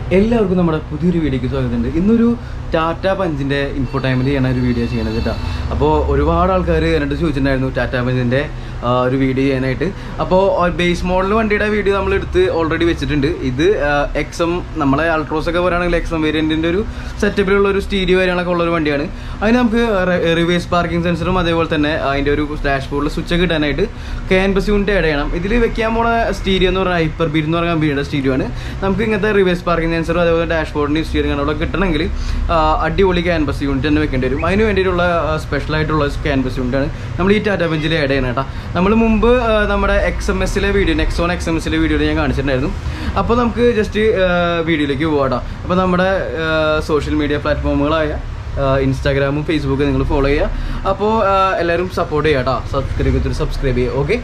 എല്ലാവർക്കും നമ്മുടെ പുതിയൊരു വീഡിയോയ്ക്ക് സ്വാഗതമുണ്ട്. ഇന്നൊരു ടാറ്റ പഞ്ചിൻ്റെ ഇൻഫോടൈമിൽ ചെയ്യണ ഒരു വീഡിയോ ചെയ്യണത് കേട്ടോ. അപ്പോൾ ഒരുപാട് ആൾക്കാർ എന്നോട് ചോദിച്ചിട്ടുണ്ടായിരുന്നു ടാറ്റ പഞ്ചിൻ്റെ ഒരു വീഡിയോ ചെയ്യാനായിട്ട്. അപ്പോൾ ബേസ് മോഡൽ വണ്ടിയുടെ വീഡിയോ നമ്മൾ എടുത്ത് ഓൾറെഡി വെച്ചിട്ടുണ്ട്. ഇത് എക്സം നമ്മളെ അൾട്രോസ് ഒക്കെ പറയുകയാണെങ്കിൽ എക്സം വേരിയൻറ്റിൻ്റെ ഒരു സെറ്റപ്പിലുള്ള ഒരു സ്റ്റീരിയോ കാര്യങ്ങളൊക്കെ ഉള്ളൊരു വണ്ടിയാണ്. അതിന് നമുക്ക് റിവേഴ്സ് പാർക്കിംഗ് സെൻസറും അതേപോലെ തന്നെ അതിൻ്റെ ഒരു ഡാഷ് ബോർഡിൽ സ്വിച്ച് കിട്ടാനായിട്ട് ക്യാൻവസ് യൂണിറ്റ് ആഡ് ചെയ്യണം. ഇതിൽ വെക്കാൻ പോണ സ്റ്റീരിയോ എന്ന് പറഞ്ഞാൽ ഹൈപ്പർ ബീറ്റ് എന്ന് പറഞ്ഞ കമ്പനിയുടെ സ്റ്റീരിയോ ആണ്. നമുക്ക് ഇങ്ങനത്തെ റിവേഴ്സ് പാർക്കിംഗ് സെൻസറും അതേപോലെ ഡാഷ് ബോർഡിൻ്റെ സ്റ്റിയറിംഗ് അവിടെ കിട്ടണമെങ്കിൽ അടിപൊളി ക്യാൻവസ് യൂണിറ്റ് തന്നെ വെക്കേണ്ടി വരും. അതിന് വേണ്ടിയിട്ടുള്ള സ്പെഷ്യലായിട്ടുള്ള ക്യാൻവസ് യൂണിറ്റാണ് നമ്മൾ ഈ ടാറ്റ പഞ്ചിൽ ആഡ് ചെയ്യണം കേട്ടോ. നമ്മൾ മുമ്പ് നമ്മുടെ XMSലെ വീഡിയോ നെക്സോൺ XMSലെ വീഡിയോയിൽ ഞാൻ കാണിച്ചിട്ടുണ്ടായിരുന്നു. അപ്പോൾ നമുക്ക് ജസ്റ്റ് വീഡിയോയിലേക്ക് പോകാം കേട്ടോ. അപ്പോൾ നമ്മുടെ സോഷ്യൽ മീഡിയ പ്ലാറ്റ്ഫോമുകളായ ഇൻസ്റ്റാഗ്രാമും ഫേസ്ബുക്കും നിങ്ങൾ ഫോളോ ചെയ്യുക. അപ്പോൾ എല്ലാവരും സപ്പോർട്ട് ചെയ്യുക കേട്ടോ. സബ്സ്ക്രൈബ് ചെയ്യുക. ഓക്കെ,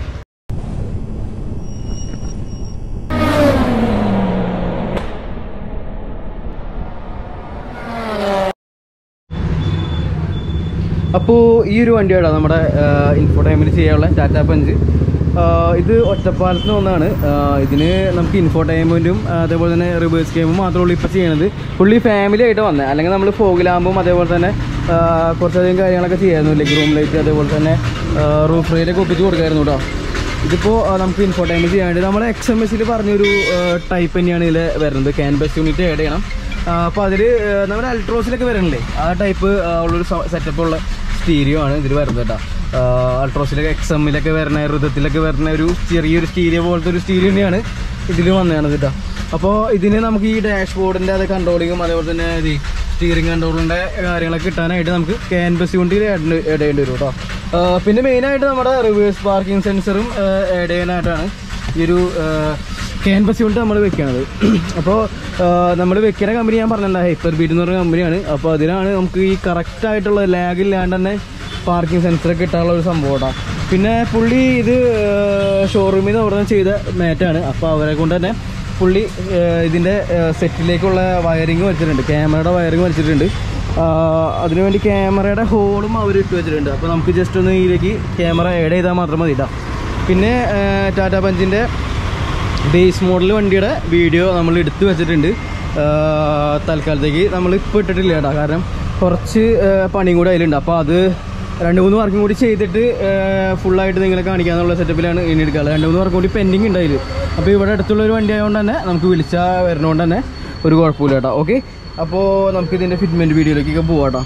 അപ്പോൾ ഈ ഒരു വണ്ടിയാണ് നമ്മുടെ ഇൻഫോടൈമിൽ ചെയ്യാനുള്ള ടാറ്റ പഞ്ച്. ഇത് ഒറ്റപ്പാലത്തിന് ഒന്നാണ്. ഇതിന് നമുക്ക് ഇൻഫോടൈമെൻറ്റും അതേപോലെ തന്നെ റിവേഴ്സ് ഗെയിമും മാത്രമേ ഉള്ളൂ ഇപ്പോൾ ചെയ്യണത്. പുള്ളി ഫാമിലി ആയിട്ട് വന്നത്, അല്ലെങ്കിൽ നമ്മൾ ഫോഗിലാകുമ്പം അതേപോലെ തന്നെ കുറച്ചധികം കാര്യങ്ങളൊക്കെ ചെയ്യായിരുന്നു. ലെഗ് റൂം ലൈറ്റ് അതേപോലെ തന്നെ റൂഫ് റെയിലൊക്കെ ഒപ്പിച്ച് കൊടുക്കായിരുന്നു കേട്ടോ. ഇതിപ്പോൾ നമുക്ക് ഇൻഫോടൈമിൽ ചെയ്യാൻ വേണ്ടി നമ്മൾ XMSൽ പറഞ്ഞൊരു ടൈപ്പ് തന്നെയാണ് ഇതിൽ വരുന്നത്. ക്യാൻവസ് യൂണിറ്റ് ആഡ് ചെയ്യണം. അപ്പോൾ അതിൽ നമ്മുടെ അൾട്രോസിലൊക്കെ വരണില്ലേ ആ ടൈപ്പ് ഉള്ളൊരു സെറ്റപ്പുള്ള സ്റ്റീരിയോ ആണ് ഇതിൽ വരുന്നത് കേട്ടോ. അൾട്രോസിലൊക്കെ XMലൊക്കെ വരുന്ന ഋതത്തിലൊക്കെ വരുന്ന ഒരു ചെറിയൊരു സ്റ്റീരിയോ പോലത്തെ ഒരു സ്റ്റീരിയോ തന്നെയാണ് ഇതിൽ വന്നതാണ് കേട്ടോ. അപ്പോൾ ഇതിന് നമുക്ക് ഈ ഡാഷ് ബോർഡിൻ്റെ അത് കൺട്രോളിങ്ങും അതേപോലെ തന്നെ ഈ സ്റ്റിയറിംഗ് കൺട്രോളിൻ്റെ കാര്യങ്ങളൊക്കെ കിട്ടാനായിട്ട് നമുക്ക് ക്യാൻവസ് യൂണിറ്റ് ആഡ് ചെയ്യേണ്ടി വരും കേട്ടോ. പിന്നെ മെയിനായിട്ട് നമ്മുടെ റിവേഴ്സ് പാർക്കിംഗ് സെൻസറും ആഡ് ചെയ്യാനായിട്ടാണ് ഈ ഒരു ക്യാൻവസ് യൂണിറ്റ് നമ്മൾ വെക്കണത്. അപ്പോൾ നമ്മൾ വെക്കുന്ന കമ്പനി ഞാൻ പറഞ്ഞിട്ടുണ്ട് ഹൈപ്പർ ബീറ്റ് എന്ന് പറഞ്ഞ കമ്പനിയാണ്. അപ്പോൾ അതിനാണ് നമുക്ക് ഈ കറക്റ്റായിട്ടുള്ള ലാഗ് ഇല്ലാണ്ട് തന്നെ പാർക്കിംഗ് സെൻസറൊക്കെ ഇട്ടാനുള്ള ഒരു സംഭവം കേട്ടോ. പിന്നെ പുള്ളി ഇത് ഷോറൂമിൽ നിന്ന് അവിടെ ചെയ്ത മാറ്റാണ്. അപ്പോൾ അവരെ കൊണ്ട് തന്നെ പുള്ളി ഇതിൻ്റെ സെറ്റിലേക്കുള്ള വയറിങ് വെച്ചിട്ടുണ്ട്, ക്യാമറയുടെ വയറിങ് വെച്ചിട്ടുണ്ട്. അതിനുവേണ്ടി ക്യാമറയുടെ ഹോളും അവർ ഇട്ട് വെച്ചിട്ടുണ്ട്. അപ്പോൾ നമുക്ക് ജസ്റ്റ് ഒന്ന് ഇതിലേക്ക് ക്യാമറ ആഡ് ചെയ്താൽ മാത്രം മതി കേട്ടോ. പിന്നെ ടാറ്റ പഞ്ചിൻ്റെ ബേസ് മോഡൽ വണ്ടിയുടെ വീഡിയോ നമ്മൾ എടുത്ത് വെച്ചിട്ടുണ്ട്. തൽക്കാലത്തേക്ക് നമ്മളിപ്പോൾ ഇട്ടിട്ടില്ല കേട്ടോ, കാരണം കുറച്ച് പണിയും കൂടെ അതിലുണ്ട്. അപ്പോൾ അത് 2-3 വർക്കും കൂടി ചെയ്തിട്ട് ഫുള്ളായിട്ട് നിങ്ങളെ കാണിക്കാന്നുള്ള സെറ്റപ്പിലാണ് ഇനി എടുക്കുക. 2-3 വർക്കും കൂടി പെൻഡിങ് ഉണ്ട് അതിൽ. അപ്പോൾ ഇവിടെ അടുത്തുള്ളൊരു വണ്ടി ആയതുകൊണ്ട് തന്നെ നമുക്ക് വിളിച്ചാൽ വരുന്നതുകൊണ്ട് തന്നെ ഒരു കുഴപ്പമില്ല കേട്ടോ. ഓക്കെ, അപ്പോൾ നമുക്ക് ഇതിൻ്റെ ഫിറ്റ്മെൻറ്റ് വീഡിയോയിലേക്കൊക്കെ പോകാം കേട്ടോ.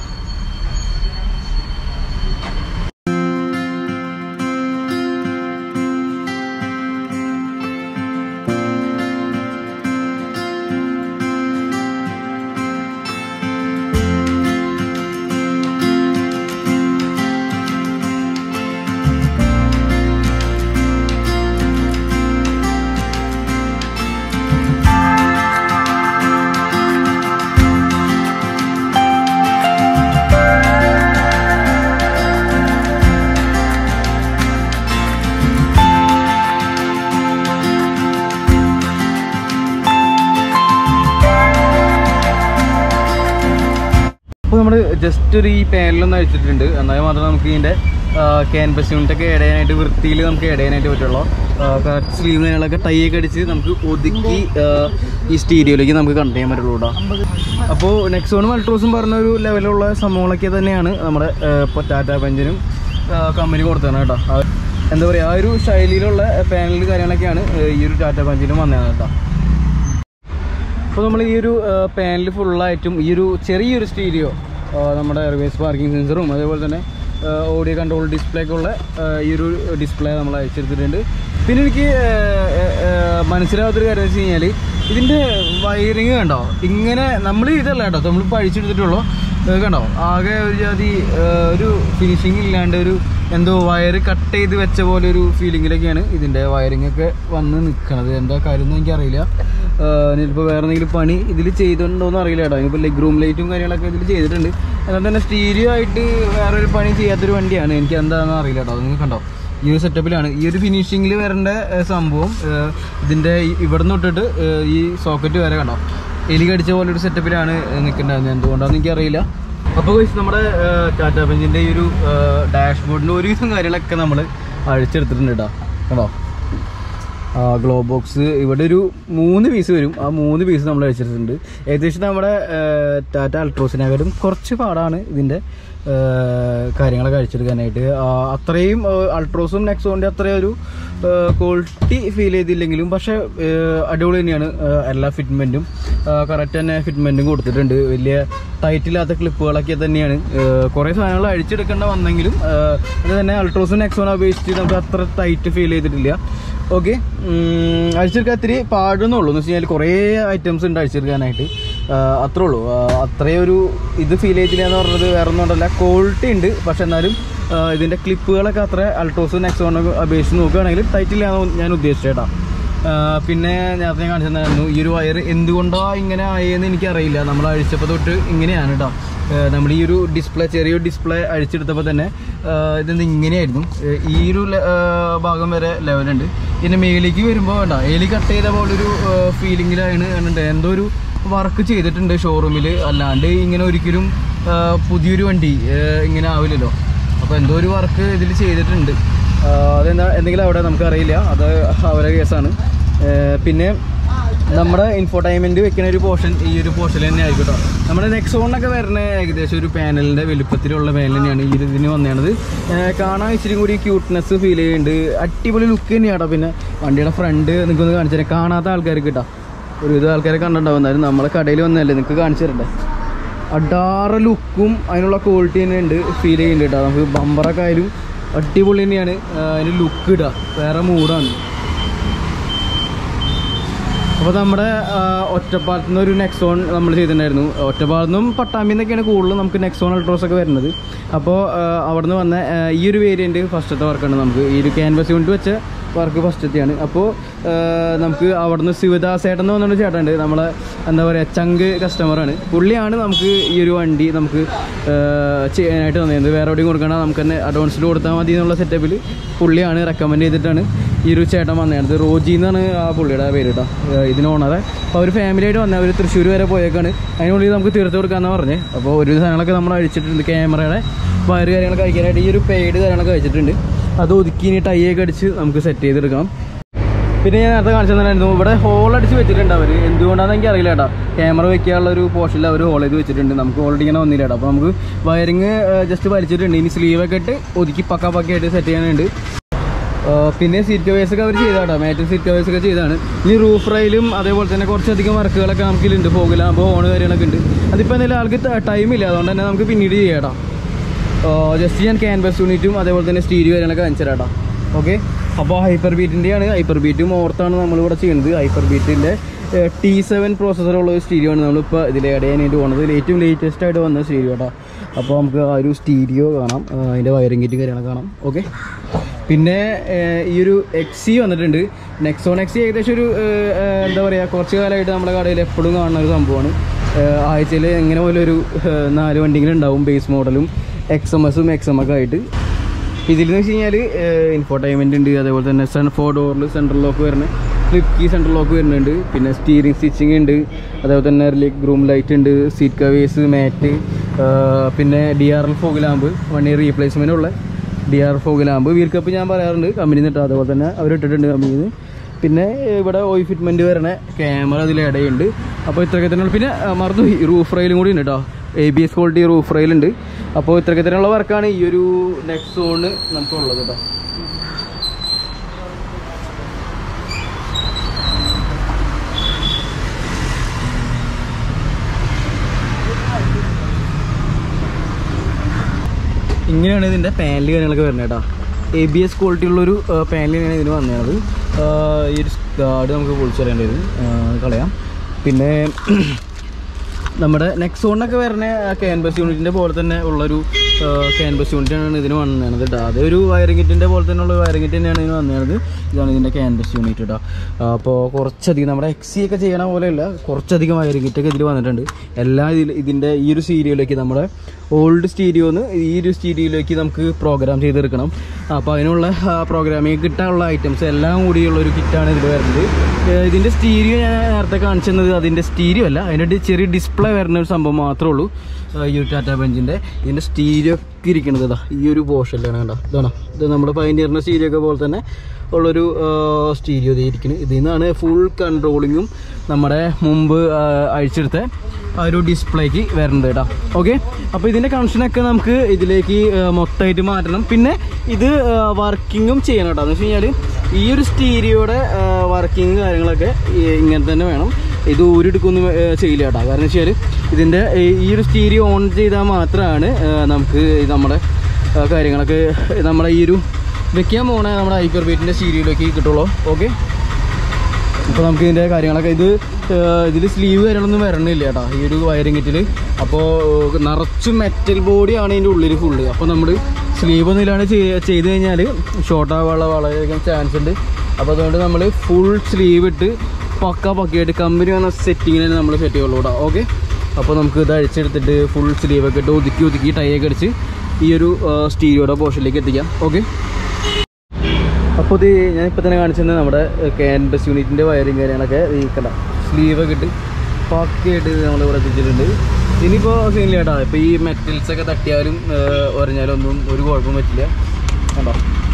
അപ്പോൾ നമ്മൾ ജസ്റ്റ് ഒരു ഈ പാനലൊന്ന് അഴിച്ചിട്ടുണ്ട്. എന്നാൽ മാത്രമേ നമുക്ക് ഇതിൻ്റെ ക്യാൻവസ് യൂണിറ്റൊക്കെ ആഡ് ചെയ്യാനായിട്ട് വൃത്തിയിൽ നമുക്ക് ആഡ് ചെയ്യാനായിട്ട് പറ്റുള്ളൂ. കറക്റ്റ് സ്ലീവ് കാര്യങ്ങളൊക്കെ ടൈ ഒക്കെ അടിച്ച് നമുക്ക് ഒതുക്കി ഈ സ്റ്റീരിയോയിലേക്ക് നമുക്ക് കണ്ടു ചെയ്യാൻ പറ്റുള്ളൂ കേട്ടോ. അപ്പോൾ നെക്സോണും അൾട്രോസും പറഞ്ഞ ഒരു ലെവലുള്ള സംഭവങ്ങളൊക്കെ തന്നെയാണ് നമ്മുടെ ഇപ്പോൾ ടാറ്റ പഞ്ചിനും കമ്പനി കൊടുത്തതാണ് കേട്ടോ. എന്താ പറയുക, ആ ഒരു ശൈലിയിലുള്ള പാനൽ കാര്യങ്ങളൊക്കെയാണ് ഈ ഒരു ടാറ്റ പഞ്ചിനും വന്നതാണ് കേട്ടോ. അപ്പോൾ നമ്മൾ ഈ ഒരു പാനൽ ഫുള്ളായിട്ടും ഈ ഒരു ചെറിയൊരു സ്റ്റീരിയോ നമ്മുടെ റിവേഴ്സ് പാർക്കിംഗ് സെൻസറും അതേപോലെ തന്നെ ഓഡിയോ കൺട്രോൾ ഡിസ്പ്ലേക്ക് ഉള്ള ഈ ഒരു ഡിസ്പ്ലേ നമ്മൾ അയച്ചെടുത്തിട്ടുണ്ട്. പിന്നെ എനിക്ക് മനസ്സിലാവാത്തൊരു കാര്യം വെച്ച് കഴിഞ്ഞാൽ ഇതിൻ്റെ വയറിങ് കണ്ടോ, ഇങ്ങനെ നമ്മൾ ഇതല്ല കേട്ടോ, നമ്മൾ പഴിച്ചെടുത്തിട്ടുള്ളൂ കണ്ടോ. ആകെ ഒരു ജാതി ഒരു ഫിനിഷിങ് ഇല്ലാണ്ട് ഒരു എന്തോ വയറ് കട്ട് ചെയ്ത് വെച്ച പോലെ ഒരു ഫീലിങ്ങിലൊക്കെയാണ് ഇതിൻ്റെ വയറിംഗ് ഒക്കെ വന്ന് നിൽക്കുന്നത്. എന്താ കാര്യം എന്ന് എനിക്കറിയില്ല. ഇനിയിപ്പോൾ വേറെ എന്തെങ്കിലും പണി ഇതിൽ ചെയ്തിട്ടുണ്ടോയെന്ന് അറിയില്ല കേട്ടോ. ഇനിയിപ്പോൾ ലെഗ് റൂം ലൈറ്റും കാര്യങ്ങളൊക്കെ ഇതിൽ ചെയ്തിട്ടുണ്ട്. അതുകൊണ്ട് തന്നെ സ്റ്റീരിയോ ആയിട്ട് വേറൊരു പണി ചെയ്യാത്തൊരു വണ്ടിയാണ്. എനിക്ക് എന്താണെന്ന് അറിയില്ല കേട്ടോ. നിങ്ങൾ കണ്ടോ, ഈ ഒരു സെറ്റപ്പിലാണ് ഈ ഒരു ഫിനിഷിങ്ങിൽ വരേണ്ട സംഭവം. ഇതിൻ്റെ ഇവിടെ നിന്ന് തൊട്ടിട്ട് ഈ സോക്കറ്റ് വരെ കണ്ടോ എലി കടിച്ച പോലെ ഒരു സെറ്റപ്പിലാണ് നിൽക്കേണ്ടത്. എന്തുകൊണ്ടാണെന്ന് എനിക്കറിയില്ല. അപ്പോൾ നമ്മുടെ ടാറ്റ പഞ്ചിൻ്റെ ഈ ഒരു ഡാഷ് ബോർഡിൻ്റെ ഒരുവിധം കാര്യങ്ങളൊക്കെ നമ്മൾ അഴിച്ചെടുത്തിട്ടുണ്ട് കേട്ടോ. കണ്ടോ. അപ്പോൾ നമ്മൾ ജസ്റ്റ് ഒരു ഈ പാനലൊന്ന് അഴിച്ചിട്ടുണ്ട്. എന്നാൽ മാത്രമേ നമുക്ക് ഇതിൻ്റെ ക്യാൻവസ് യൂണിറ്റൊക്കെ ആഡ് ചെയ്യാനായിട്ട് പറ്റുള്ളൂ. ഗ്ലോ ബോക്സ് ഇവിടെ ഒരു 3 പീസ് വരും. ആ 3 പീസ് നമ്മൾ അടിച്ചിട്ടുണ്ട്. ഏകദേശം നമ്മുടെ ടാറ്റ അൾട്രോസിനെക്കാളും കുറച്ച് പാടാണ് ഇതിൻ്റെ കാര്യങ്ങളൊക്കെ അഴിച്ചെടുക്കാനായിട്ട്. അത്രയും അൾട്രോസും നെക്സോണിൻ്റെ അത്രയും ഒരു ക്വാളിറ്റി ഫീൽ ചെയ്തില്ലെങ്കിലും പക്ഷേ അടിപൊളി തന്നെയാണ്. എല്ലാ ഫിറ്റ്മെൻറ്റും കറക്റ്റ് തന്നെ ഫിറ്റ്മെൻറ്റും കൊടുത്തിട്ടുണ്ട്. വലിയ ടൈറ്റില്ലാത്ത ക്ലിപ്പുകളൊക്കെ തന്നെയാണ്. കുറേ സാധനങ്ങൾ അഴിച്ചെടുക്കേണ്ട വന്നെങ്കിലും അത് തന്നെ അൾട്രോസും നെക്സോണെ അപേക്ഷിച്ച് നമുക്ക് അത്ര ടൈറ്റ് ഫീൽ ചെയ്തിട്ടില്ല. ഓക്കെ, അഴിച്ചെടുക്കാൻ ഇത്തിരി പാടുന്നുള്ളൂ എന്ന് വെച്ച് കഴിഞ്ഞാൽ കുറേ ഐറ്റംസ് ഉണ്ട് അഴിച്ചെടുക്കാനായിട്ട്. അത്രേ ഉള്ളൂ. അത്രയും ഒരു ഇത് ഫീൽ ചെയ്തില്ല എന്ന് പറഞ്ഞത് വേറെ ഒന്നും ഉണ്ടല്ല, ക്വാളിറ്റി ഉണ്ട്. പക്ഷെ എന്നാലും ഇതിൻ്റെ ക്ലിപ്പുകളൊക്കെ അത്ര അൾട്രോസും നെക്സോണൊക്കെ അപേക്ഷിച്ച് നോക്കുകയാണെങ്കിൽ ടൈറ്റില്ലാന്ന് ഞാൻ ഉദ്ദേശിച്ചേട്ടാ. പിന്നെ നേരത്തെ കാണിച്ചിട്ടുണ്ടായിരുന്നു ഈ ഒരു വയർ എന്തുകൊണ്ടാണ് ഇങ്ങനെ ആയെന്ന് എനിക്കറിയില്ല. നമ്മൾ അഴിച്ചപ്പോൾ തൊട്ട് ഇങ്ങനെയാണ് കേട്ടോ. നമ്മൾ ഈ ഒരു ഡിസ്പ്ലേ ചെറിയൊരു ഡിസ്പ്ലേ അഴിച്ചെടുത്തപ്പോൾ തന്നെ ഇതെന്ത് ഇങ്ങനെയായിരുന്നു. ഈ ഒരു ഭാഗം വരെ ലെവലുണ്ട്. പിന്നെ മേലേക്ക് വരുമ്പോൾ വേണ്ട ഏലി കട്ട് ചെയ്ത പോലൊരു ഫീലിങ്ങിലാണ് എന്തോ ഒരു വർക്ക് ചെയ്തിട്ടുണ്ട് ഷോറൂമിൽ. അല്ലാണ്ട് ഇങ്ങനെ ഒരിക്കലും പുതിയൊരു വണ്ടി ഇങ്ങനെ ആവില്ലല്ലോ. അപ്പോൾ എന്തോ ഒരു വർക്ക് ഇതിൽ ചെയ്തിട്ടുണ്ട്. അതെന്താ എന്തെങ്കിലും അവിടെ നമുക്കറിയില്ല, അത് അവരുടെ കേസാണ്. പിന്നെ നമ്മുടെ ഇൻഫോടൈൻമെൻറ്റ് വെക്കുന്ന ഒരു പോർഷൻ ഈ ഒരു പോർഷനിൽ തന്നെ ആയിരിക്കും കേട്ടോ. നമ്മുടെ നെക്സോണിനൊക്കെ വരുന്ന ഏകദേശം ഒരു പാനലിൻ്റെ വലുപ്പത്തിലുള്ള പാനൽ തന്നെയാണ് ഈ ഇതിന് വന്നത്. കാണാൻ ഇച്ചിരി കൂടി ക്യൂട്ട്നെസ് ഫീൽ ചെയ്യുന്നുണ്ട്. അടിപൊളി ലുക്ക് തന്നെയാണ് കേട്ടോ. പിന്നെ വണ്ടിയുടെ ഫ്രണ്ട് നിങ്ങൾക്കൊന്ന് കാണിച്ചു തരാം. കാണാത്ത ആൾക്കാർക്ക് കേട്ടോ, ഒരുവിധ ആൾക്കാരെ കണ്ടിട്ടുണ്ടാവും. എന്നാലും നമ്മളെ കടയിൽ വന്നതല്ലേ, നിങ്ങൾക്ക് കാണിച്ചു തരണ്ടേ. അടാറ ലുക്കും അതിനുള്ള ക്വാളിറ്റി തന്നെ ഉണ്ട്, ഫീൽ ചെയ്യുന്നുണ്ട് കേട്ടോ. നമുക്ക് ബമ്പറൊക്കെ ആയാലും അടിപൊളി തന്നെയാണ്. അതിന് ലുക്ക് ഇടുക വേറെ മൂടാണ്. അപ്പോൾ നമ്മുടെ ഒറ്റപ്പാലത്തു നിന്ന് ഒരു നെക്സോൺ നമ്മൾ ചെയ്തിട്ടുണ്ടായിരുന്നു. ഒറ്റപ്പാലത്തു നിന്നും പട്ടാമ്പിൽ നിന്നൊക്കെയാണ് കൂടുതലും നമുക്ക് നെക്സോൺ അൾട്രോസൊക്കെ വരുന്നത്. അപ്പോൾ അവിടെ നിന്ന് വന്ന ഈ ഒരു വേരിയൻറ്റ് ഫസ്റ്റത്തെ വർക്കാണ്. നമുക്ക് ഈ ഒരു ക്യാൻവാസ് യൂണിറ്റ് വെച്ച വർക്ക് ഫസ്റ്റത്തെയാണ്. അപ്പോൾ നമുക്ക് അവിടെ നിന്ന് ശിവദാസേട്ടൻ എന്ന് പറഞ്ഞൊരു ചേട്ടനുണ്ട്, നമ്മളെ എന്താ പറയുക ചങ്ക് കസ്റ്റമറാണ്. പുള്ളിയാണ് നമുക്ക് ഈ ഒരു വണ്ടി നമുക്ക് ചെയ്യാനായിട്ട് തന്നത്. വേറെ എവിടെയും കൊടുക്കണം, നമുക്ക് തന്നെ അഡ്വാൻസിൽ കൊടുത്താൽ മതി എന്നുള്ള സെറ്റപ്പിൽ പുള്ളിയാണ് റെക്കമെൻഡ് ചെയ്തിട്ടാണ് ഈ ഒരു ചേട്ടൻ വന്നത്. റോജി എന്നാണ് ആ പുള്ളിയുടെ പേര് കേട്ടോ, ഇതിന് ഓണറെ. അപ്പോൾ അവർ ഫാമിലിയായിട്ട് വന്നത്, അവർ തൃശ്ശൂർ വരെ പോയേക്കാണ്. അതിനുള്ളിൽ നമുക്ക് തീർത്ത് കൊടുക്കാമെന്ന് പറഞ്ഞ്. അപ്പോൾ ഒരു സാധനങ്ങളൊക്കെ നമ്മൾ അഴിച്ചിട്ടുണ്ട്. ക്യാമറയുടെ വയറ് കാര്യങ്ങളൊക്കെ അയക്കാനായിട്ട് ഈ ഒരു പെയ്ഡ് കാര്യങ്ങളൊക്കെ അയച്ചിട്ടുണ്ട്. അത് ഒതുക്കി ഇനി ടൈയൊക്കെ അടിച്ച് നമുക്ക് സെറ്റ് ചെയ്തെടുക്കാം. പിന്നെ ഞാൻ നേരത്തെ കാണിച്ചു തന്നിട്ടുണ്ടായിരുന്നു, ഇവിടെ ഹോൾ അടിച്ച് വെച്ചിട്ടുണ്ട് അവർ. എന്തുകൊണ്ടാണെന്ന് എനിക്ക് അറിയില്ല കേട്ടോ. ക്യാമറ വെക്കാനുള്ള ഒരു പോർഷനിൽ അവർ ഹോൾ ചെയ്ത് വെച്ചിട്ടുണ്ട്. നമുക്ക് ഓൾറെഡി ഇങ്ങനെ വന്നില്ല കേട്ടോ. അപ്പോൾ നമുക്ക് വയറിങ് ജസ്റ്റ് വലിച്ചിട്ടുണ്ട്. ഇനി സ്ലീവൊക്കെ ഇട്ട് ഒതുക്കി പക്കായിട്ട് സെറ്റ് ചെയ്യാനുണ്ട്. പിന്നെ സീറ്റ് കവേഴ്സൊക്കെ അവർ ചെയ്താട്ടോ, മാറ്റും സീറ്റ് കവേഴ്സൊക്കെ ചെയ്താണ്. ഇനി റൂഫ് റൈലും അതേപോലെ തന്നെ കുറച്ചധികം വർക്കുകളൊക്കെ നമുക്കിലുണ്ട്. ഫോഗിലാകുമ്പോൾ ഹോൺ കാര്യങ്ങളൊക്കെ ഉണ്ട്. അതിപ്പോൾ എന്തെങ്കിലും ആൾക്ക് ടൈമില്ല, അതുകൊണ്ട് തന്നെ നമുക്ക് പിന്നീട് ചെയ്യാം കേട്ടോ. ജസ്റ്റ് ഞാൻ ക്യാൻവാസ് യൂണിറ്റും അതേപോലെ തന്നെ സ്റ്റീരിയോ കാര്യങ്ങളൊക്കെ കാണിച്ചു തരാം കേട്ടോ. ഓക്കെ, അപ്പോൾ ഹൈപ്പർ ബീറ്റിൻ്റെയാണ്. ഹൈപ്പർ ബീറ്റും ഓർത്താണ് നമ്മളിവിടെ ചെയ്യുന്നത്. ഹൈപ്പർ ബീറ്റിൻ്റെ T7 പ്രോസസ്സറുള്ള ഒരു സ്റ്റീരിയോ ആണ് നമ്മളിപ്പോൾ ഇതിൽ ആഡ് ചെയ്യാനായിട്ട് പോകുന്നത്. ഏറ്റവും ലേറ്റസ്റ്റ് ആയിട്ട് വന്ന സ്റ്റീരിയോ കേട്ടോ. അപ്പോൾ നമുക്ക് ആ ഒരു സ്റ്റീരിയോ കാണാം, അതിൻ്റെ വയറിംഗ് കിറ്റും കാര്യങ്ങളൊക്കെ കാണാം. ഓക്കെ, പിന്നെ ഈ ഒരു XC വന്നിട്ടുണ്ട്. നെക്സോൺ XC ഏകദേശം ഒരു എന്താ പറയുക കുറച്ച് കാലമായിട്ട് നമ്മുടെ കടയിൽ എപ്പോഴും കാണുന്ന ഒരു സംഭവമാണ്. ആഴ്ചയിൽ എങ്ങനെ പോലും ഒരു 4 വണ്ടികളും ഉണ്ടാവും, ബേസ് മോഡലും XMSും XM ഒക്കെ ആയിട്ട്. ഇതിലെന്ന് വെച്ച് കഴിഞ്ഞാൽ ഇൻഫോർടൈൻമെൻറ്റ് ഉണ്ട്, അതേപോലെ തന്നെ 4 ഡോറിൽ സെൻട്രൽ ലോക്ക് വരുന്ന ഫ്ലിപ്പ് കീ സെൻട്രൽ ലോക്ക് വരുന്നുണ്ട്. പിന്നെ സ്റ്റിയറിംഗ് സ്റ്റിച്ചിങ് ഉണ്ട്, അതേപോലെ തന്നെ ഗ്രൂം ലൈറ്റ് ഉണ്ട്, സീറ്റ് കവേഴ്സ്, മാറ്റ്, പിന്നെ DRL fog lamp 1 year replacement ഉള്ള DRL fog lamp. Wheel cup ഞാൻ പറയാറുണ്ട് കമ്പനിയിൽ നിന്നിട്ട്, അതേപോലെ തന്നെ അവരിട്ടിട്ടുണ്ട് കമ്പനിയിൽ നിന്ന്. പിന്നെ ഇവിടെ ഓയിൽ ഫിറ്റ്മെൻറ്റ് വരുന്ന ക്യാമറ അതിൽ ഇടയുണ്ട്. അപ്പോൾ ഇത്രയൊക്കെ തന്നെയുള്ള. പിന്നെ മറന്നു റൂഫ് റെയിലും കൂടി ഉണ്ട് കേട്ടോ, ABS ക്വാളിറ്റി റൂഫ് റെയിലുണ്ട്. അപ്പോൾ ഇത്രയൊക്കെ തന്നെയുള്ള വർക്കാണ് ഈ ഒരു നെക്സോണ് നമുക്കുള്ളത് കേട്ടോ. ഇങ്ങനെയാണ് ഇതിൻ്റെ പാനൽ കാര്യങ്ങളൊക്കെ വരുന്നത് കേട്ടോ. ABS ക്വാളിറ്റി ഉള്ളൊരു പാനലിനാണ് ഇതിന് വന്നത്. ഈ ഒരു ഗാർഡ് നമുക്ക് പൊളിച്ചറിയേണ്ടത് കളയാം. പിന്നെ നമ്മുടെ നെക്സോണിനൊക്കെ വരുന്ന ക്യാൻവാസ് യൂണിറ്റിൻ്റെ പോലെ തന്നെ ഉള്ളൊരു ക്യാൻവാസ് യൂണിറ്റാണ് ഇതിന് വന്നത് കേട്ടോ. അതൊരു വയറിംഗ് കിറ്റിൻ്റെ പോലെ തന്നെ ഉള്ള വയറിംഗ് കിറ്റ് തന്നെയാണ് ഇതിന് വന്നത്. ഇതാണ് ഇതിൻ്റെ ക്യാൻവാസ് യൂണിറ്റ് കേട്ടോ. അപ്പോൾ കുറച്ചധികം നമ്മുടെ XC ഒക്കെ ചെയ്യണ പോലെയല്ല, കുറച്ചധികം വയറിംഗ് കിറ്റൊക്കെ ഇതിൽ വന്നിട്ടുണ്ട്. എല്ലാം ഇതിൻ്റെ ഈ ഒരു സ്റ്റീരിയോയിലേക്ക്, നമ്മുടെ ഓൾഡ് സ്റ്റീരിയോന്ന് ഈ ഒരു സ്റ്റീരിയോയിലേക്ക് നമുക്ക് പ്രോഗ്രാം ചെയ്തെടുക്കണം. അപ്പോൾ അതിനുള്ള പ്രോഗ്രാമിങ് കിട്ടാനുള്ള ഐറ്റംസ് എല്ലാം കൂടിയുള്ളൊരു കിറ്റാണ് ഇതിൽ വരുന്നത്. ഇതിൻ്റെ സ്റ്റീരിയോ ഞാൻ നേരത്തെ കാണിച്ചത് അതിൻ്റെ സ്റ്റീരിയോ അല്ല, അതിൻ്റെ ചെറിയ ഡിസ്പ്ലേ വരുന്ന ഒരു സംഭവം മാത്രമേ ഉള്ളൂ ഈ ഒരു ടാറ്റ പഞ്ചിൻ്റെ. ഇതിൻ്റെ സ്റ്റീരിയോ സ്റ്റീരിയോ ഒക്കെ ഇരിക്കുന്നത് ഇതാ ഈ ഒരു പോർഷനിലാണ് കണ്ടോ. ഇതാണ് ഇത് നമ്മുടെ പയനിയറിൻ്റെ സ്റ്റീരിയോ ഒക്കെ പോലെ തന്നെ ഉള്ളൊരു സ്റ്റീരിയോ ഇരിക്കുന്നത്. ഇതിൽ നിന്നാണ് ഫുൾ കൺട്രോളിങ്ങും നമ്മുടെ മുമ്പ് അഴിച്ചെടുത്ത ആ ഒരു ഡിസ്പ്ലേക്ക് വരുന്നത് കേട്ടോ. ഓക്കെ, അപ്പോൾ ഇതിൻ്റെ കണക്ഷനൊക്കെ നമുക്ക് ഇതിലേക്ക് മൊത്തമായിട്ട് മാറ്റണം. പിന്നെ ഇത് വർക്കിങ്ങും ചെയ്യണം കേട്ടോ. എന്ന് വെച്ച് കഴിഞ്ഞാൽ ഈ ഒരു സ്റ്റീരിയോയുടെ വർക്കിങ് കാര്യങ്ങളൊക്കെ ഇങ്ങനെ തന്നെ വേണം. ഇത് ഊരിയെടുക്കൊന്നും ചെയ്യില്ല കേട്ടോ. കാരണം വെച്ചാൽ ഇതിൻ്റെ ഈ ഒരു സ്റ്റീരിയോ ഓൺ ചെയ്താൽ മാത്രമാണ് നമുക്ക് നമ്മുടെ കാര്യങ്ങളൊക്കെ നമ്മുടെ ഈ ഒരു വെക്കാൻ പോകണ നമ്മുടെ ഹൈപ്പർ ബീറ്റിൻ്റെ സ്റ്റീരിയോയിലേക്ക് കിട്ടുള്ളൂ. ഓക്കെ, അപ്പോൾ നമുക്ക് ഇതിൻ്റെ കാര്യങ്ങളൊക്കെ ഇതിൽ സ്ലീവ് കാര്യങ്ങളൊന്നും വരണില്ല കേട്ടോ ഈ ഒരു വയറിംഗ് കിറ്റിൽ. അപ്പോൾ നിറച്ചും മെറ്റൽ ബോഡിയാണ് ഇതിൻ്റെ ഉള്ളിൽ ഫുള്ള്. അപ്പോൾ നമ്മൾ സ്ലീവ് ഒന്നും ഇല്ലാണ്ട് ചെയ്ത് കഴിഞ്ഞാൽ ഷോർട്ട് ആവാനുള്ള വളരെയധികം ചാൻസ് ഉണ്ട്. അപ്പോൾ അതുകൊണ്ട് നമ്മൾ ഫുൾ സ്ലീവ് ഇട്ട് പക്കയായിട്ട് കമ്പനി വന്ന സെറ്റിങ്ങിന് നമ്മൾ സെറ്റ് ചെയ്യുള്ളൂ കേട്ടോ. ഓക്കെ, അപ്പോൾ നമുക്ക് ഇത് അഴിച്ചെടുത്തിട്ട് ഫുൾ സ്ലീവൊക്കെ ഇട്ട് ഒതുക്കി ടൈയൊക്കെ അടിച്ച് ഈ ഒരു സ്റ്റീരിയോയുടെ പോർഷനിലേക്ക് എത്തിക്കാം. ഓക്കെ, അപ്പോൾ ഇത് ഞാനിപ്പോൾ തന്നെ കാണിച്ചത് നമ്മുടെ ക്യാൻബസ് യൂണിറ്റിൻ്റെ വയറിങ് കാര്യങ്ങളൊക്കെ ഈ കണ്ട സ്ലീവൊക്കെ ഇട്ട് പക്കയായിട്ട് നമ്മളിവിടെ എത്തിച്ചിട്ടുണ്ട്. ഇനിയിപ്പോൾ സീനില്ല കേട്ടോ. ഇപ്പോൾ ഈ മെറ്റൽസൊക്കെ തട്ടിയാലും ഉറഞ്ഞാലൊന്നും ഒരു കുഴപ്പം പറ്റില്ല. കണ്ടോ,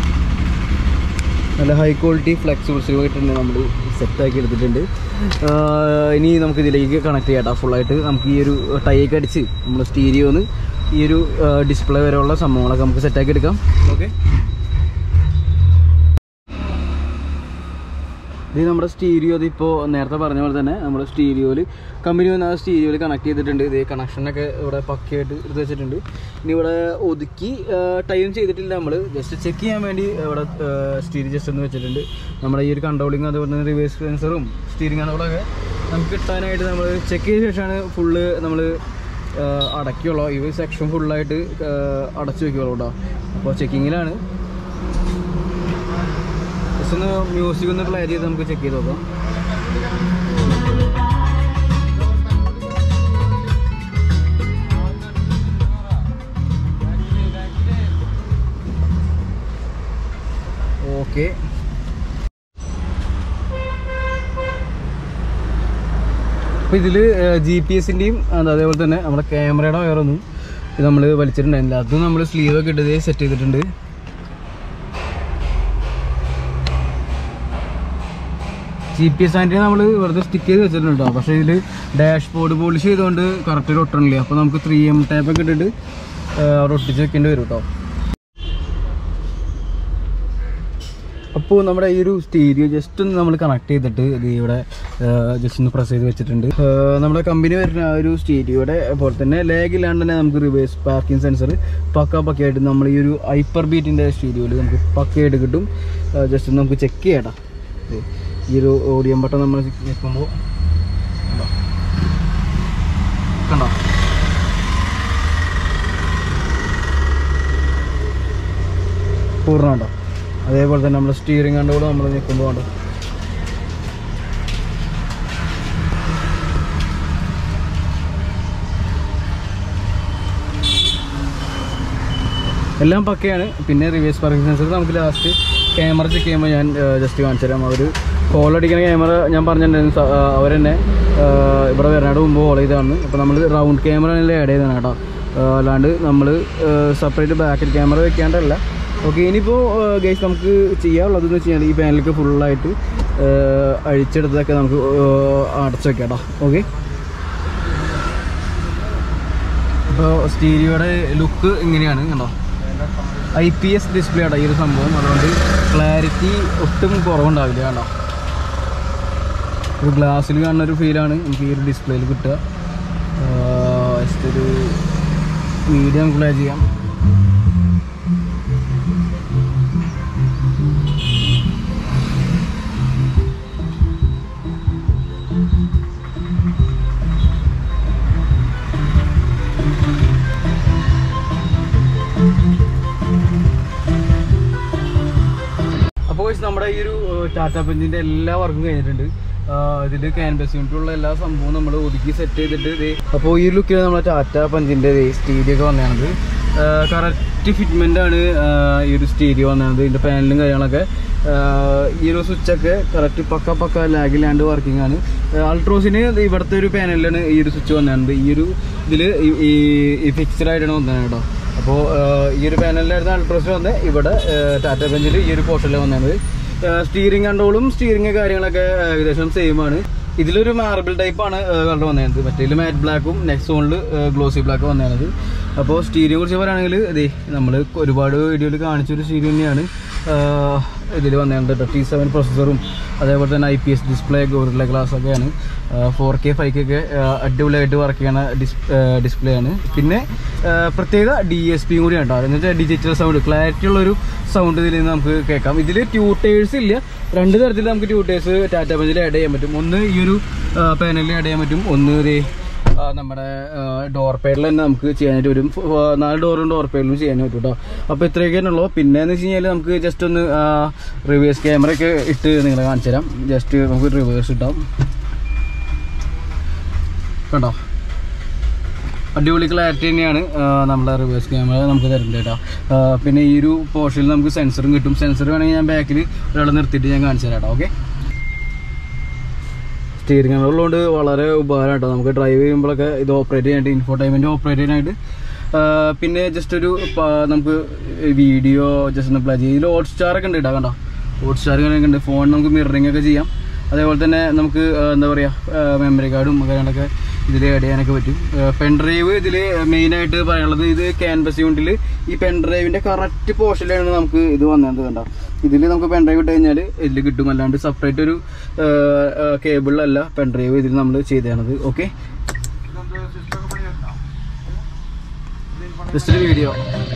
നല്ല ഹൈ ക്വാളിറ്റി ഫ്ലെക്സിബിൾ സ്ലീവ് ആയിട്ടുണ്ട് നമ്മൾ സെറ്റാക്കി എടുത്തിട്ടുണ്ട്. ഇനി നമുക്ക് ഇതിലേക്ക് കണക്ട് ചെയ്യാം കേട്ടോ. ഫുള്ളായിട്ട് നമുക്ക് ഈ ഒരു ടൈയൊക്കെ അടിച്ച് നമ്മൾ സ്റ്റീരിയോന്ന് ഈ ഒരു ഡിസ്പ്ലേ വരെയുള്ള സംഭവങ്ങളൊക്കെ നമുക്ക് സെറ്റാക്കി എടുക്കാം. ഓക്കെ, ഇത് നമ്മുടെ സ്റ്റീരിയോ ഇതിപ്പോൾ നേരത്തെ പറഞ്ഞ പോലെ തന്നെ നമ്മുടെ സ്റ്റീരിയോയിൽ കമ്പനി വന്ന ആ സ്റ്റീരിയോയിൽ കണക്ട് ചെയ്തിട്ടുണ്ട്. ഇത് കണക്ഷനൊക്കെ ഇവിടെ പക്കയായിട്ട് എടുത്ത് വെച്ചിട്ടുണ്ട്. ഇനി ഇവിടെ ഒതുക്കി ടൈം ചെയ്തിട്ടില്ല, നമ്മൾ ജസ്റ്റ് ചെക്ക് ചെയ്യാൻ വേണ്ടി ഇവിടെ സ്റ്റീരിയോ ജസ്റ്റ് ഒന്ന് വെച്ചിട്ടുണ്ട്. നമ്മുടെ ഈ ഒരു കൺട്രോളിങ് അതുപോലെ തന്നെ റിവേഴ്സ് സെൻസറും സ്റ്റീരിങ് കൺട്രോളൊക്കെ നമുക്ക് കിട്ടാനായിട്ട് നമ്മൾ ചെക്ക് ചെയ്ത ശേഷമാണ് ഫുള്ള് നമ്മൾ അടയ്ക്കുള്ളൂ. ഈ ഒരു സെക്ഷൻ ഫുള്ളായിട്ട് അടച്ചു വയ്ക്കുള്ളൂ കേട്ടോ. അപ്പോൾ ചെക്കിങ്ങിലാണ്. ജസ്റ്റ് ഒന്ന് മ്യൂസിക് ഒന്ന് പ്ലേ ചെയ്ത് നമുക്ക് ചെക്ക് ചെയ്ത് നോക്കാം. ഓക്കെ, അപ്പോൾ ഇതിൽ GPS-ൻ്റെയും അതേപോലെ തന്നെ നമ്മുടെ ക്യാമറയുടെ വയറൊന്നും ഇത് നമ്മൾ വലിച്ചിട്ടുണ്ടായിരുന്നില്ല. അതും നമ്മൾ സ്ലീവൊക്കെ ഇട്ട് സെറ്റ് ചെയ്തിട്ടുണ്ട്. GPS ആൻറ്റി നമ്മൾ വെറുതെ സ്റ്റിക്ക് ചെയ്ത് വെച്ചിട്ടുണ്ട് കേട്ടോ. പക്ഷേ ഇതിൽ ഡാഷ്ബോർഡ് പോളിഷ് ചെയ്തുകൊണ്ട് കറക്റ്റ് ഒട്ടണില്ല. അപ്പോൾ നമുക്ക് 3M ടേപ്പൊക്കെ ഇട്ടിട്ട് അവിടെ ഒട്ടിച്ച് വെക്കേണ്ടി വരും കേട്ടോ. അപ്പോൾ നമ്മുടെ ഈ ഒരു സ്റ്റീരിയോ ജസ്റ്റ് ഒന്ന് നമ്മൾ കണക്ട് ചെയ്തിട്ട് ഇത് ഇവിടെ ജസ്റ്റ് ഒന്ന് പ്രസ് ചെയ്ത് വെച്ചിട്ടുണ്ട്. നമ്മുടെ കമ്പനി വരുന്ന ആ ഒരു സ്റ്റീരിയോയുടെ പോലെ തന്നെ ലാഗ് ഇല്ലാണ്ട് തന്നെ നമുക്ക് റിവേഴ്സ് പാർക്കിംഗ് സെൻസർ പക്കയായിട്ട് നമ്മൾ ഈ ഒരു ഹൈപ്പർ ബീറ്റിൻ്റെ സ്റ്റീരിയോയിൽ നമുക്ക് പക്കയായിട്ട് കിട്ടും. ജസ്റ്റ് നമുക്ക് ചെക്ക് ചെയ്യണം. ഈ ഒരു ഓഡിയം ബട്ടൺ നമ്മൾ നിൽക്കുമ്പോൾ കണ്ടോ, പൂർണ്ണമുണ്ടോ. അതേപോലെ തന്നെ നമ്മുടെ സ്റ്റിയറിംഗ് കണ്ടുകൂടെ നമ്മൾ നിൽക്കുമ്പോൾ കണ്ടോ എല്ലാം പക്കയാണ്. പിന്നെ റിവേഴ്സ് പാർക്കിംഗ് സെൻസർ നമുക്ക് ലാസ്റ്റ് ക്യാമറ ചെക്ക് ചെയ്യുമ്പോൾ ഞാൻ ജസ്റ്റ് കാണിച്ചു തരാം. അവർ കോൾ അടിക്കുന്ന ക്യാമറ ഞാൻ പറഞ്ഞിട്ടുണ്ടായിരുന്നു, അവരെന്നെ ഇവിടെ വരാനായിട്ട് മുമ്പ് കോൾ ചെയ്തതാണ്. അപ്പോൾ നമ്മൾ റൗണ്ട് ക്യാമറ ആണെങ്കിൽ ആഡ് ചെയ്തതാണ് കേട്ടോ. അല്ലാണ്ട് നമ്മൾ സെപ്പറേറ്റ് ബാക്കിൽ ക്യാമറ വെക്കാണ്ടല്ല. ഓക്കെ, ഇനിയിപ്പോൾ ഗൈസ് നമുക്ക് ചെയ്യാനുള്ളതെന്ന് വെച്ച് കഴിഞ്ഞാൽ ഈ പാനലൊക്കെ ഫുള്ളായിട്ട് അഴിച്ചെടുത്തതൊക്കെ നമുക്ക് അടച്ചു വെക്കാം കേട്ടോ. ഓക്കെ, അപ്പോൾ സ്റ്റീരിയോയുടെ ലുക്ക് ഇങ്ങനെയാണ് കണ്ടോ. IPS ഡിസ്പ്ലേ ആട്ടോ ഈ ഒരു സംഭവം. അതുകൊണ്ട് ക്ലാരിറ്റി ഒട്ടും കുറവുണ്ടാവില്ല കണ്ടോ. ഒരു ഗ്ലാസ്സിൽ കാണുന്ന ഒരു ഫീലാണ് നമുക്ക് ഈ ഒരു ഡിസ്പ്ലേയിൽ കിട്ടുക. ജസ്റ്റ് ഒരു വീഡിയോ നമുക്ക് പ്ലേ ചെയ്യാം. അപ്പോൾ നമ്മുടെ ഈ ഒരു ടാറ്റ പഞ്ചിൻ്റെ എല്ലാ വർക്കും കഴിഞ്ഞിട്ടുണ്ട്. ഇതിൽ ക്യാൻവാസ് യൂണിറ്റുള്ള എല്ലാ സംഭവവും നമ്മൾ ഒതുക്കി സെറ്റ് ചെയ്തിട്ട് അപ്പോൾ ഈ ലുക്കിൽ നമ്മുടെ ടാറ്റ പഞ്ചിൻ്റെ സ്റ്റീരിയോ ഒക്കെ വന്നതാണത്. കറക്റ്റ് ഫിറ്റ്മെൻ്റാണ് ഈ ഒരു സ്റ്റീരിയോ വന്നത്. ഇതിൻ്റെ പാനലും കാര്യങ്ങളൊക്കെ ഈ ഒരു സ്വിച്ചൊക്കെ കറക്റ്റ് പക്ക ലാഗിലാണ്ട് വർക്കിംഗ് ആണ്. അൾട്രോസിന് ഇവിടുത്തെ ഒരു പാനലിലാണ് ഈ ഒരു സ്വിച്ച് വന്നത്. ഈ ഒരു ഇതിൽ ഈ ഫിക്സ്ഡ് ആയിട്ടാണ് വന്നത് കേട്ടോ. അപ്പോൾ ഈ ഒരു പാനലിലായിരുന്നു അൾട്രോസ് വന്നത്. ഇവിടെ ടാറ്റ പഞ്ചിൽ ഈ ഒരു പോർഷനിൽ വന്നത്. സ്റ്റീറിംഗ് കൺട്രോളും സ്റ്റീറിംഗ് കാര്യങ്ങളൊക്കെ ഏകദേശം സെയിം ആണ്. ഇതിലൊരു മാർബിൾ ടൈപ്പാണ് കളർ വന്നത്. മറ്റേതിൽ മാറ്റ് ബ്ലാക്കും നെക്സോണിൽ ഗ്ലോസി ബ്ലാക്കും വന്നത്. അപ്പോൾ സ്റ്റീരിയെ കുറിച്ച് പറയുകയാണെങ്കിൽ ഇതേ നമ്മൾ ഒരുപാട് വീഡിയോയിൽ കാണിച്ചൊരു സ്റ്റീരിയോ തന്നെയാണ് ഇതിൽ വന്നിട്ടുണ്ട്. T7 പ്രൊസസ്സറും അതേപോലെ തന്നെ IPS ഡിസ്പ്ലേ, ഗോറില്ല ഗ്ലാസ് ഒക്കെയാണ്. 4K 5K ഒക്കെ അടിപൊളിയായിട്ട് വർക്ക് ചെയ്യുന്ന ഡിസ്പ്ലേ ആണ്. പിന്നെ പ്രത്യേകത DSP കൂടിയാണ് കേട്ടോ. എന്ന് വെച്ചാൽ ഡിജിറ്റൽ സൗണ്ട്, ക്ലാരിറ്റി ഉള്ളൊരു സൗണ്ട് ഇതിൽ നിന്ന് നമുക്ക് കേൾക്കാം. ഇതിൽ ട്യൂട്ടേഴ്സ് ഇല്ല. 2 തരത്തിൽ നമുക്ക് ട്യൂട്ടേഴ്സ് ടാറ്റ പഞ്ചിൽ ആഡ് ചെയ്യാൻ പറ്റും. ഒന്ന് ഈ ഒരു പാനലിൽ ആഡ് ചെയ്യാൻ പറ്റും, ഒന്ന് നമ്മുടെ ഡോർ പേഡിൽ തന്നെ നമുക്ക് ചെയ്യാനായിട്ട് വരും. 4 ഡോറും ഡോർ പേഡിലും ചെയ്യാൻ പറ്റും കേട്ടോ. അപ്പോൾ ഇത്രയൊക്കെയാണുള്ളൂ. പിന്നെയെന്ന് വെച്ച് കഴിഞ്ഞാൽ നമുക്ക് ജസ്റ്റ് ഒന്ന് റിവേഴ്സ് ക്യാമറ ഒക്കെ ഇട്ട് നിങ്ങളെ കാണിച്ചു തരാം. ജസ്റ്റ് നമുക്ക് റിവേഴ്സ് ഇട്ടാം കണ്ടോ. അടിപൊളി ക്ലാരിറ്റി തന്നെയാണ് നമ്മളെ റിവേഴ്സ് ക്യാമറ നമുക്ക് തരുന്നത് കേട്ടോ. പിന്നെ ഈ ഒരു പോർഷനിൽ നമുക്ക് സെൻസറും കിട്ടും. സെൻസർ വേണമെങ്കിൽ ഞാൻ ബാക്കിൽ ഒരാളെ നിർത്തിയിട്ട് ഞാൻ കാണിച്ചു തരാം കേട്ടോ. ഓക്കെ, സ്റ്റിയറിംഗ് ഉള്ളതുകൊണ്ട് വളരെ ഉപകാരം കേട്ടോ. നമുക്ക് ഡ്രൈവ് ചെയ്യുമ്പോഴൊക്കെ ഇത് ഓപ്പറേറ്റ് ചെയ്യാനായിട്ട്, ഇൻഫോർടൈൻമെൻറ്റ് ഓപ്പറേറ്റ് ചെയ്യാനായിട്ട്. പിന്നെ ജസ്റ്റ് ഒരു നമുക്ക് വീഡിയോ ജസ്റ്റ് ഒന്ന് പ്ലേ ചെയ്യും. ഇതിൽ ഹോട്ട്സ്റ്റാറൊക്കെ ഉണ്ട് കേട്ടോ. കണ്ടോ, ഹോട്ട്സ്റ്റാർ ഒക്കെ ഉണ്ട്. ഫോൺ നമുക്ക് മിററിംഗ് ഒക്കെ ചെയ്യാം. അതേപോലെ തന്നെ നമുക്ക് എന്താ പറയുക, മെമ്മറി കാർഡും കാര്യങ്ങളൊക്കെ ഇതിൽ ആഡ് ചെയ്യാനൊക്കെ പറ്റും. പെൻഡ്രൈവ് ഇതിൽ മെയിനായിട്ട് പറയാനുള്ളത്, ഇത് ക്യാൻവസ് യൂണിറ്റിൽ ഈ പെൻഡ്രൈവിൻ്റെ കറക്റ്റ് പോർഷനിലാണ് നമുക്ക് ഇത് വന്നത്. കണ്ടോ, ഇതിൽ നമുക്ക് പെൻഡ്രൈവ് ഇട്ട് കഴിഞ്ഞാൽ ഇതിൽ കിട്ടും. അല്ലാണ്ട് സെപ്പറേറ്റ് ഒരു കേബിളിലല്ല പെൻഡ്രൈവ് ഇതിൽ നമ്മൾ ചെയ്തത്. ഓക്കെ, ജസ്റ്റ് ഒരു വീഡിയോ.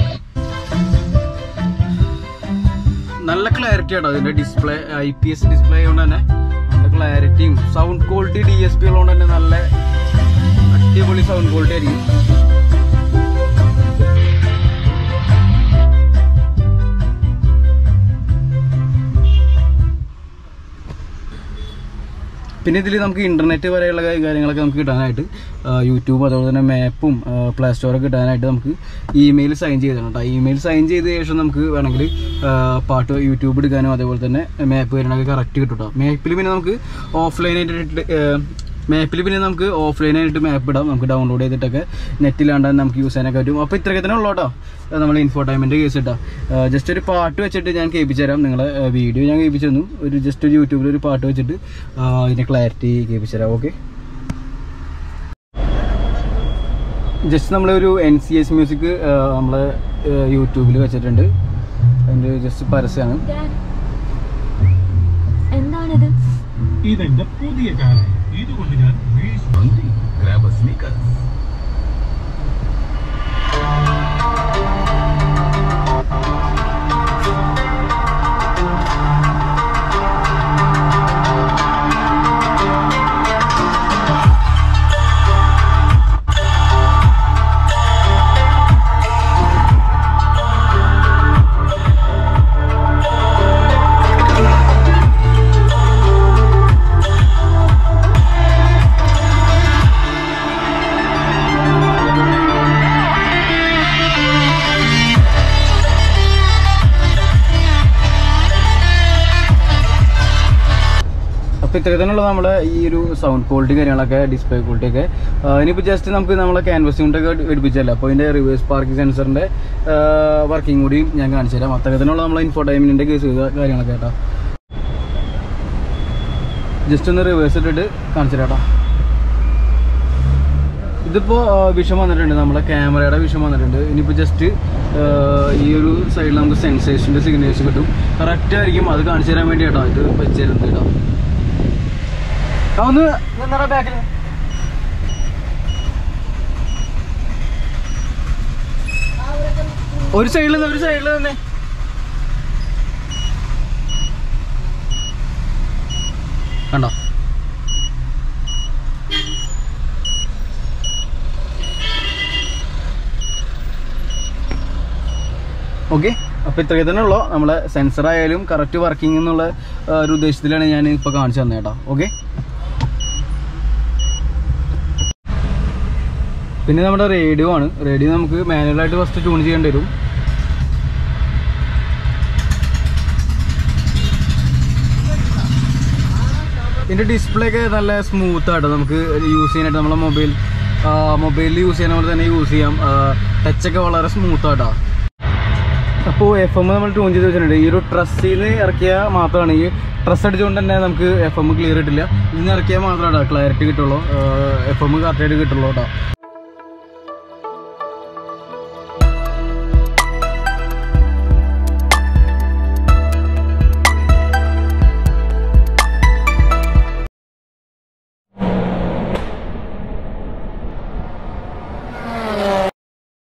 നല്ല ക്ലാരിറ്റി ആണോ അതിൻ്റെ ഡിസ്പ്ലേ. IPS ഡിസ്പ്ലേ ആയതുകൊണ്ട് തന്നെ നല്ല ക്ലാരിറ്റിയും സൗണ്ട് ക്വാളിറ്റി DSP ഉള്ളതുകൊണ്ട് തന്നെ നല്ല അടിപൊളി സൗണ്ട് ക്വാളിറ്റി ആയിരിക്കും. പിന്നെ ഇതിൽ നമുക്ക് ഇൻ്റർനെറ്റ് വരെയുള്ള കാര്യങ്ങളൊക്കെ നമുക്ക് കിട്ടാനായിട്ട് യൂട്യൂബ് അതുപോലെ തന്നെ മാപ്പും പ്ലേ സ്റ്റോറൊക്കെ കിട്ടാനായിട്ട് നമുക്ക് ഇമെയിൽ സൈൻ ചെയ്തിട്ടുണ്ട് കേട്ടോ. ഇമെയിൽ സൈൻ ചെയ്ത ശേഷം നമുക്ക് വേണമെങ്കിൽ പാട്ട് യൂട്യൂബ് എടുക്കാനും അതേപോലെ തന്നെ മാപ്പ് വരാനൊക്കെ കറക്റ്റ് കിട്ടും കേട്ടോ. മാപ്പിൽ പിന്നെ നമുക്ക് ഓഫ്ലൈനായിട്ട് മാപ്പ് ഇടാം. നമുക്ക് ഡൗൺലോഡ് ചെയ്തിട്ടൊക്കെ നെറ്റിലാണ്ട് നമുക്ക് യൂസ് ചെയ്യാനൊക്കെ പറ്റും. അപ്പോൾ ഇത്രയൊക്കെ തന്നെ ഉള്ളൂ കേട്ടോ നമ്മൾ ഇൻഫോർടൈൻമെൻറ്റ് കേസ് ഇട്ടാൽ. ജസ്റ്റ് ഒരു പാട്ട് വെച്ചിട്ട് ഞാൻ കേൾപ്പിച്ചു തരാം. നിങ്ങളെ വീഡിയോ ഞാൻ കേൾപ്പിച്ചു തന്നു. ജസ്റ്റ് ഒരു യൂട്യൂബിൽ ഒരു പാട്ട് വെച്ചിട്ട് ഇതിൻ്റെ ക്ലാരിറ്റി കേൾപ്പിച്ചു തരാം. ഓക്കെ, ജസ്റ്റ് നമ്മളൊരു NCS മ്യൂസിക് നമ്മൾ യൂട്യൂബിൽ വെച്ചിട്ടുണ്ട്. അതിൻ്റെ ജസ്റ്റ് പരസ്യമാണ്. എന്താണിത്? ഇതെന്റെ പുതിയ കാർ. ഇതുകൊണ്ട് ഞാൻ ഗ്രാബ് സ്നീക്കേഴ്സ്. അപ്പോൾ ഇത്രയും തന്നെയുള്ള നമ്മുടെ ഈ ഒരു സൗണ്ട് ക്വാളിറ്റി കാര്യങ്ങളൊക്കെ, ഡിസ്പ്ലേ ക്വാളിറ്റി ഒക്കെ. ഇനിയിപ്പോൾ ജസ്റ്റ് നമുക്ക് നമ്മളെ ക്യാൻവസ് യൂണിറ്റൊക്കെ എടുപ്പിച്ചല്ല. അപ്പോൾ ഇതിൻ്റെ റിവേഴ്സ് പാർക്കിംഗ് സെൻസറിൻ്റെ വർക്കിംഗ് കൂടിയും ഞാൻ കാണിച്ചു തരാം. അത്രയും തന്നെയുള്ള നമ്മളെ ഇൻഫോർടൈൻമെൻറ്റിൻ്റെ കേസ് കാര്യങ്ങളൊക്കെ കേട്ടോ. ജസ്റ്റ് ഒന്ന് റിവേഴ്സ് ഇട്ടിട്ട് കാണിച്ചു തരാം കേട്ടോ. ഇതിപ്പോൾ വിഷം വന്നിട്ടുണ്ട്, നമ്മളെ ക്യാമറയുടെ വിഷം വന്നിട്ടുണ്ട്. ഇനിയിപ്പോൾ ജസ്റ്റ് ഈ ഒരു സൈഡിൽ നമുക്ക് സെൻസേഷൻ്റെ സിഗ്നേച്ചർ കിട്ടും. കറക്റ്റ് ആയിരിക്കും, അത് കാണിച്ചു തരാൻ വേണ്ടി കേട്ടോ ഇത് വെച്ച് തരുന്നത് കേട്ടോ. ഒന്ന് നിന്നടാ ബാക്കിൽ. ഒരു സൈഡിൽ തന്നെ കണ്ടോ. ഓക്കെ, അപ്പോൾ ഇത്രയൊക്കെ തന്നെ ഉള്ളൂ. നമ്മളെ സെൻസർ ആയാലും കറക്റ്റ് വർക്കിംഗ് എന്നുള്ള ഒരു ഉദ്ദേശത്തിലാണ് ഞാൻ ഇപ്പോൾ കാണിച്ചു തന്നെ കേട്ടോ. ഓക്കെ, പിന്നെ നമ്മുടെ റേഡിയോ ആണ്. റേഡിയോ നമുക്ക് മാനുവലായിട്ട് ഫസ്റ്റ് ട്യൂൺ ചെയ്യേണ്ടി വരും. ഇതിൻ്റെ ഡിസ്പ്ലേ ഒക്കെ നല്ല സ്മൂത്ത് ആട്ടോ. നമുക്ക് യൂസ് ചെയ്യാനായിട്ട് നമ്മളെ മൊബൈൽ മൊബൈലിൽ യൂസ് ചെയ്യുന്ന പോലെ തന്നെ യൂസ് ചെയ്യാം. ടച്ചൊക്കെ വളരെ സ്മൂത്തായിട്ടാ. അപ്പോൾ FM നമ്മൾ ട്യൂൺ ചെയ്ത് വെച്ചിട്ടുണ്ട്. ഈ ഒരു ട്രസ്സിൽ നിന്ന് ഇറക്കിയാൽ മാത്രമാണ്, ഈ ട്രസ് അടിച്ചുകൊണ്ട് തന്നെ നമുക്ക് FM ക്ലിയർ കിട്ടില്ല. ഇതിന് ഇറക്കിയാൽ മാത്രമാണ് ക്ലാരിറ്റി കിട്ടുള്ളൂ, FM കറക്റ്റായിട്ട് കിട്ടുള്ളൂ കേട്ടോ.